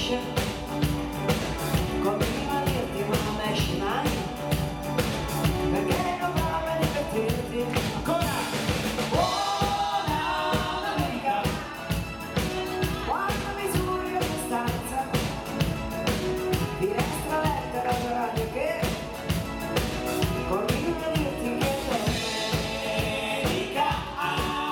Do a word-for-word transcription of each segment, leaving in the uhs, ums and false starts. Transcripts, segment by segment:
esce, continua a dirti ma non esci mai, perché non provi a divertirti. Ancora! Buona domenica, quando misuri la distanza, finestra lettera d'orario che continua a dirti che Domenica!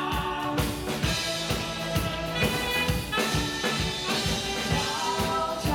ciao, ciao.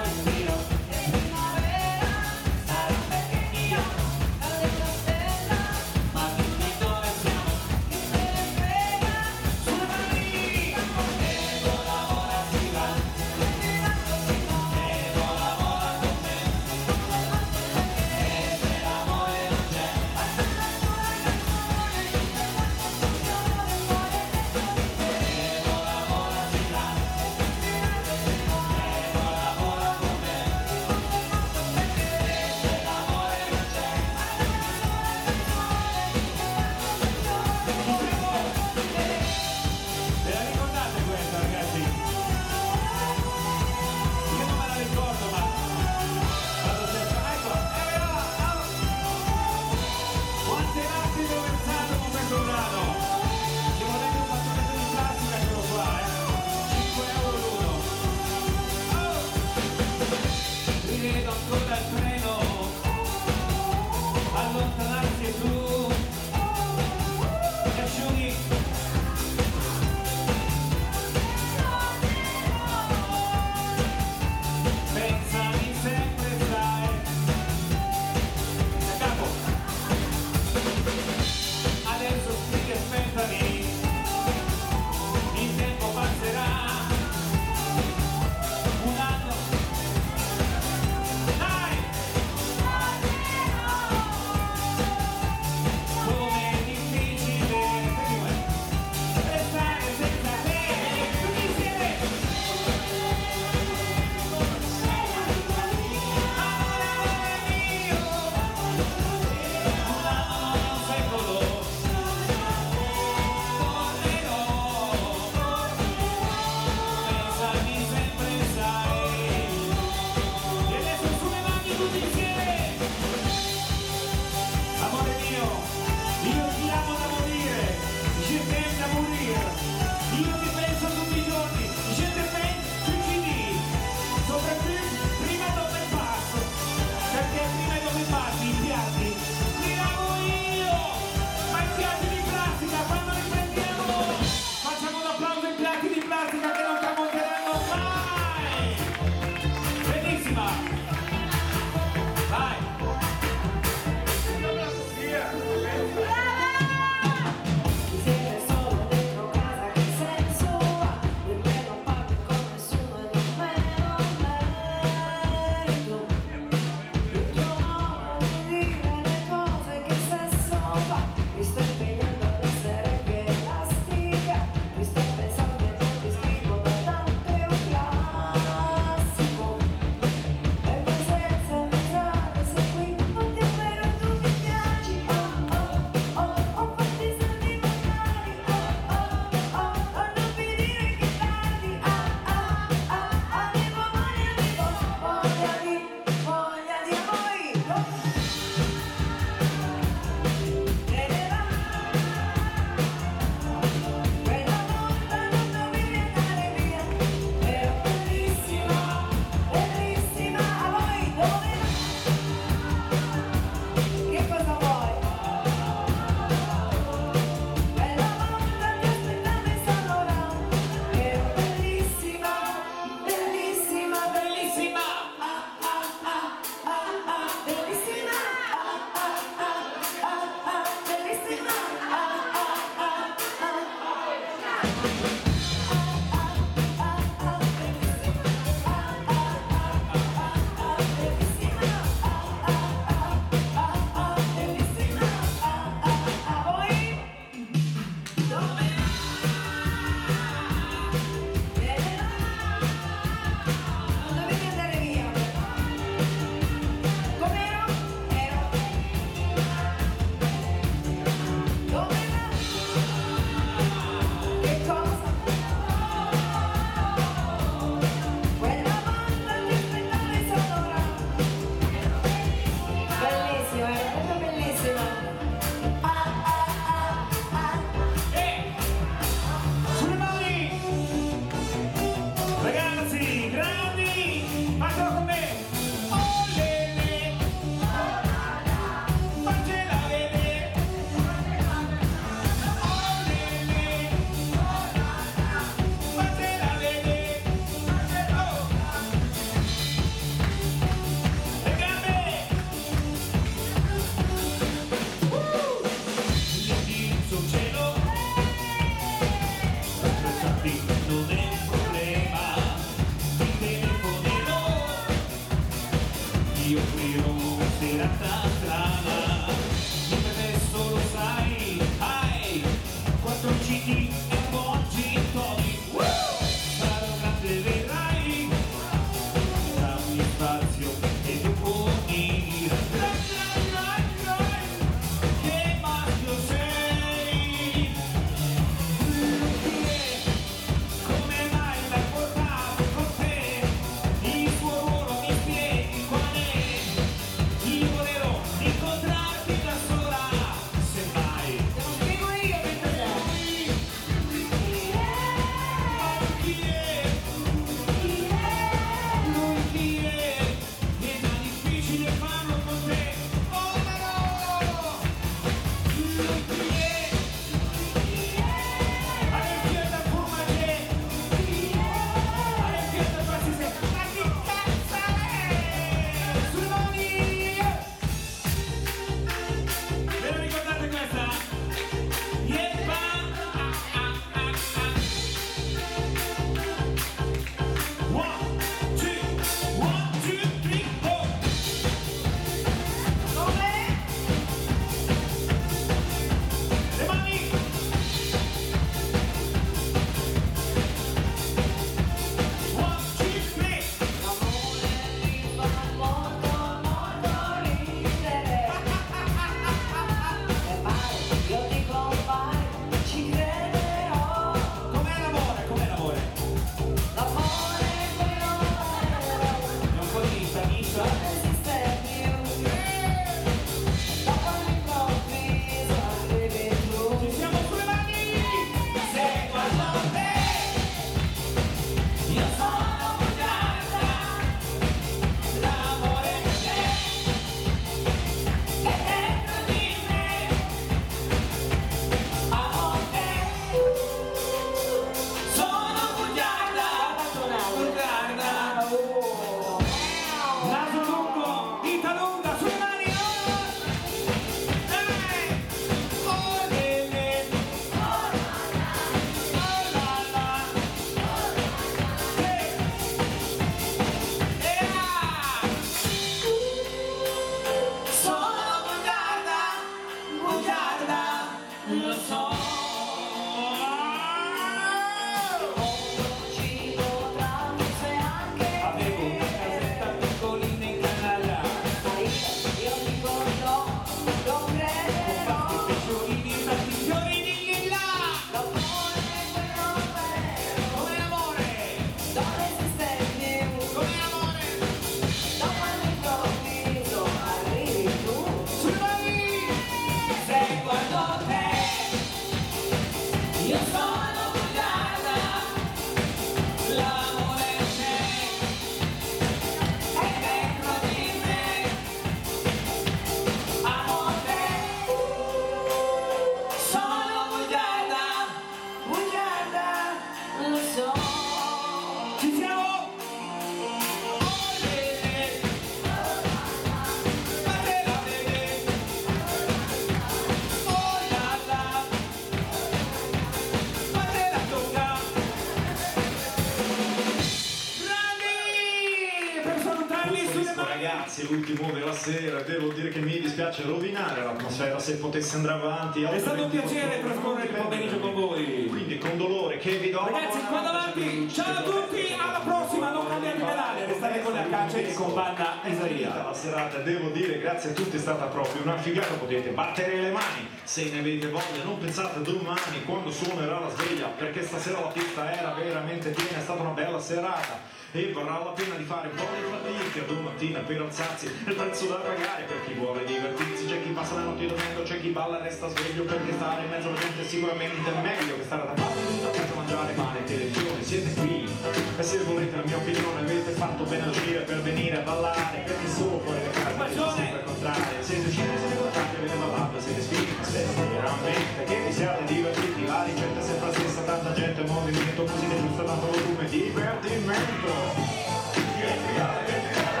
ragazzi, è l'ultimo della sera, devo dire che mi dispiace rovinare l'atmosfera, se potesse andare avanti. È stato un piacere trascorrere il pomeriggio con voi. Quindi con dolore che vi do. Ragazzi, vado avanti, ciao a tutti, alla prossima, non cambiate canale, restate con la caccia e con banda Isaia. La serata, devo dire, grazie a tutti, è stata proprio una figata, potete battere le mani se ne avete voglia, non pensate a domani quando suonerà la sveglia, perché stasera la pista era veramente piena, è stata una bella serata e varrà la pena di fare buone fatiche domattina per alzarsi, è il prezzo da pagare per chi vuole divertirsi, c'è chi passa la notte dormendo, c'è chi balla e resta sveglio, perché stare in mezzo alla gente è sicuramente meglio che stare da parte senza mangiare male in televisione. Siete qui e se volete la mia opinione avete fatto bene a uscire per venire a ballare, perché solo fuori le case è sempre il contrario, siete usciti, siete contati, avete ballato, siete spinti, ma se veramente che vi siate divertiti, la ricetta è sempre la stessa, tanta gente, movimento, musica giusta, tanto volume, divertimento. Che figata, che figata,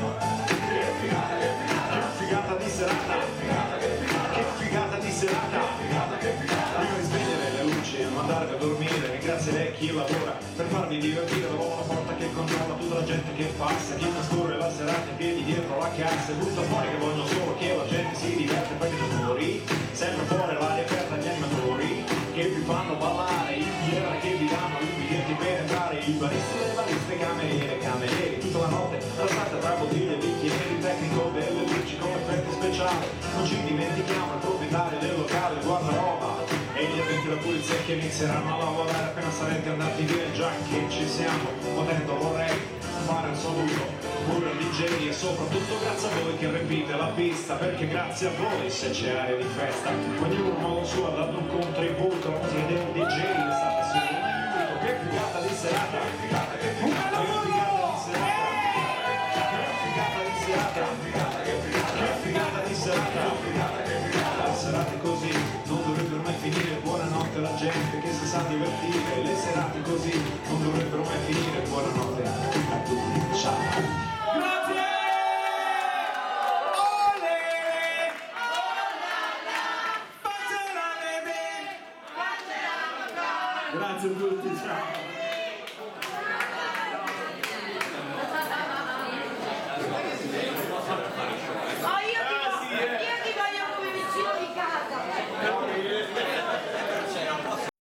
che figata, che figata, che figata di serata, che figata di serata, prima di spegnere le luci e non andarvi a dormire, ringrazierei chi lavora per farvi divertire, lavoro la porta che controlla tutta la gente che passa, chi trascorre la serata in piedi dietro la cassa, e butta fuori che voglio solo che la gente si diverte, perché fuori, sempre fuori l'aria aperta agli animatori, che vi fanno ballare, in fiera che vi danno i biglietti per entrare, i baristi e le bariste, cameriere, camerieri, tutta la notte, trattata tra bottiglie e bicchieri, tecnico delle luci con effetti speciali, non ci dimentichiamo il proprietario del locale, il guardaroba, e gli addetti alla pulizia che inizieranno a lavorare appena sarete andati via, già che ci siamo, potendo vorrei fare un saluto pure al D J e soprattutto grazie a voi che riempite la pista, perché grazie a voi se c'è aria di festa, ognuno a modo suo ha dato un contributo, la musica del D J è stata solo un aiuto, che figata di serata, che figata, che figata, che figata di serata, che figata di serata, che figata di serata, le serate così non dovrebbero mai finire, buonanotte alla gente che si sa divertire, le serate così non dovrebbero mai finire, buonanotte a tutti, ciao. Grazie a tutti, ciao!